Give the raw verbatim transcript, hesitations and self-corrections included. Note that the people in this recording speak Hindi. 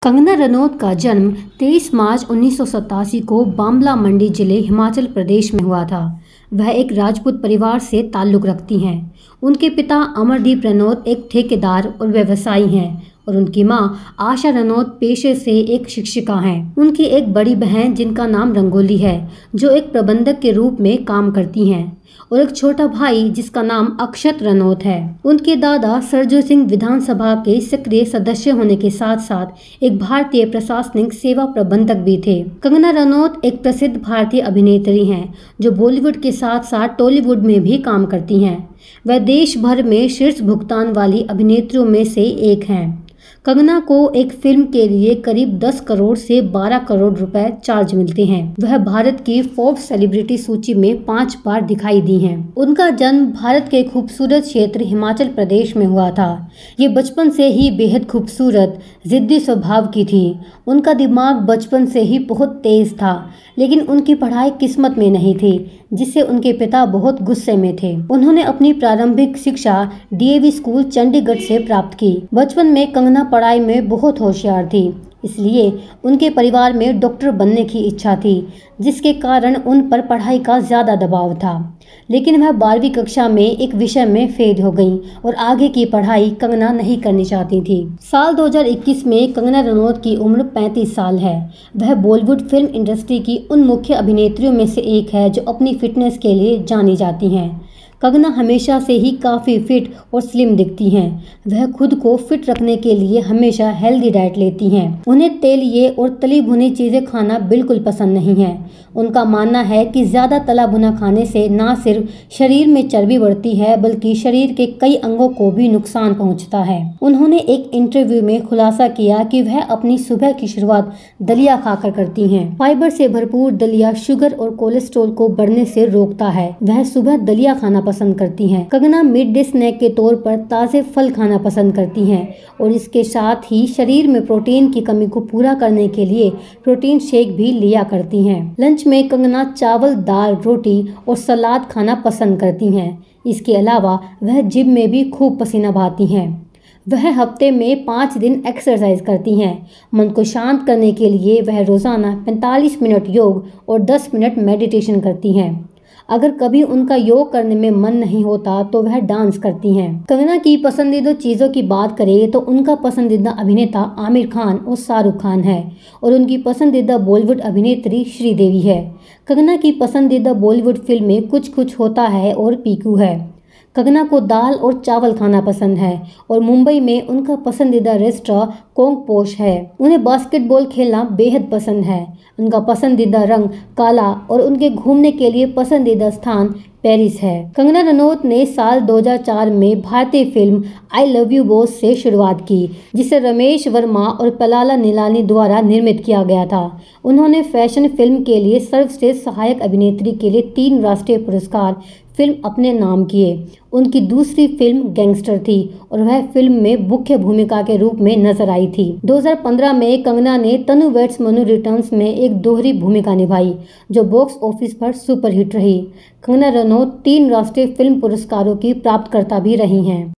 कंगना रनौत का जन्म तेईस मार्च उन्नीस सौ सतासी को बामला मंडी जिले हिमाचल प्रदेश में हुआ था। वह एक राजपूत परिवार से ताल्लुक़ रखती हैं। उनके पिता अमरदीप रनौत एक ठेकेदार और व्यवसायी हैं और उनकी मां आशा रनौत पेशे से एक शिक्षिका हैं। उनकी एक बड़ी बहन जिनका नाम रंगोली है, जो एक प्रबंधक के रूप में काम करती हैं, और एक छोटा भाई जिसका नाम अक्षत रनौत है। उनके दादा सरजू सिंह विधानसभा के सक्रिय सदस्य होने के साथ साथ एक भारतीय प्रशासनिक सेवा प्रबंधक भी थे। कंगना रनौत एक प्रसिद्ध भारतीय अभिनेत्री हैं, जो बॉलीवुड के साथ साथ टॉलीवुड में भी काम करती हैं। वह देश भर में शीर्ष भुगतान वाली अभिनेत्रियों में से एक हैं। कंगना को एक फिल्म के लिए करीब दस करोड़ से बारह करोड़ रुपए चार्ज मिलते हैं। वह भारत की फोर्ब्स सेलिब्रिटी सूची में पांच बार दिखाई दी हैं। उनका जन्म भारत के खूबसूरत क्षेत्र हिमाचल प्रदेश में हुआ था। ये बचपन से ही बेहद खूबसूरत, जिद्दी स्वभाव की थी। उनका दिमाग बचपन से ही बहुत तेज था, लेकिन उनकी पढ़ाई किस्मत में नहीं थी, जिससे उनके पिता बहुत गुस्से में थे। उन्होंने अपनी प्रारंभिक शिक्षा डीएवी स्कूल चंडीगढ़ से प्राप्त की। बचपन में कंगना पढ़ाई में बहुत होशियार थी, इसलिए उनके परिवार में डॉक्टर बनने की इच्छा थी, जिसके कारण उन पर पढ़ाई का ज़्यादा दबाव था। लेकिन वह बारहवीं कक्षा में एक विषय में फेल हो गईं और आगे की पढ़ाई कंगना नहीं करनी चाहती थी। साल दो हज़ार इक्कीस में कंगना रनौत की उम्र पैंतीस साल है। वह बॉलीवुड फिल्म इंडस्ट्री की उन मुख्य अभिनेत्रियों में से एक है जो अपनी फिटनेस के लिए जानी जाती हैं। कंगना हमेशा से ही काफ़ी फिट और स्लिम दिखती हैं। वह खुद को फिट रखने के लिए हमेशा हेल्दी डाइट लेती हैं। उन्हें तेलिए और तली भुनी चीज़ें खाना बिल्कुल पसंद नहीं है। उनका मानना है कि ज़्यादा तला भुना खाने से न सिर्फ शरीर में चर्बी बढ़ती है, बल्कि शरीर के कई अंगों को भी नुकसान पहुंचता है। उन्होंने एक इंटरव्यू में खुलासा किया कि वह अपनी सुबह की शुरुआत दलिया खाकर करती हैं। फाइबर से भरपूर दलिया शुगर और कोलेस्ट्रॉल को बढ़ने से रोकता है। वह सुबह दलिया खाना पसंद करती हैं। कंगना मिड डे स्नैक के तौर पर ताज़े फल खाना पसंद करती हैं और इसके साथ ही शरीर में प्रोटीन की कमी को पूरा करने के लिए प्रोटीन शेक भी लिया करती हैं। लंच में कंगना चावल, दाल, रोटी और सलाद खाना पसंद करती हैं। इसके अलावा वह जिम में भी खूब पसीना बहाती हैं। वह हफ्ते में पाँच दिन एक्सरसाइज करती हैं। मन को शांत करने के लिए वह रोज़ाना पैंतालीस मिनट योग और दस मिनट मेडिटेशन करती हैं। अगर कभी उनका योग करने में मन नहीं होता तो वह डांस करती हैं। कंगना की पसंदीदा चीज़ों की बात करें तो उनका पसंदीदा अभिनेता आमिर खान और शाहरुख खान है और उनकी पसंदीदा बॉलीवुड अभिनेत्री श्रीदेवी है। कंगना की पसंदीदा बॉलीवुड फिल्में कुछ कुछ होता है और पीकू है। कंगना को दाल और चावल खाना पसंद है और मुंबई में उनका पसंदीदा रेस्टोरेंट कोंग पोश है। उन्हें बास्केटबॉल खेलना बेहद पसंद है। उनका पसंदीदा रंग काला और उनके घूमने के लिए पसंदीदा स्थान पेरिस है। कंगना रनौत ने साल दो हज़ार चार में भारतीय film I love you boss से शुरुआत की, जिसे रमेश वर्मा और पलाला नीलानी द्वारा निर्मित किया गया था। उन्होंने फैशन फिल्म के लिए सर्वश्रेष्ठ सहायक अभिनेत्री के लिए तीन राष्ट्रीय पुरस्कार फिल्म अपने नाम किए। उनकी दूसरी फिल्म गैंगस्टर थी और वह फिल्म में मुख्य भूमिका के रूप में नजर आई थी। दो हज़ार पंद्रह में कंगना ने तनु वेड्स मनु रिटर्न्स में एक दोहरी भूमिका निभाई, जो बॉक्स ऑफिस पर सुपरहिट रही। कंगना रनौत तीन राष्ट्रीय फिल्म पुरस्कारों की प्राप्तकर्ता भी रही हैं।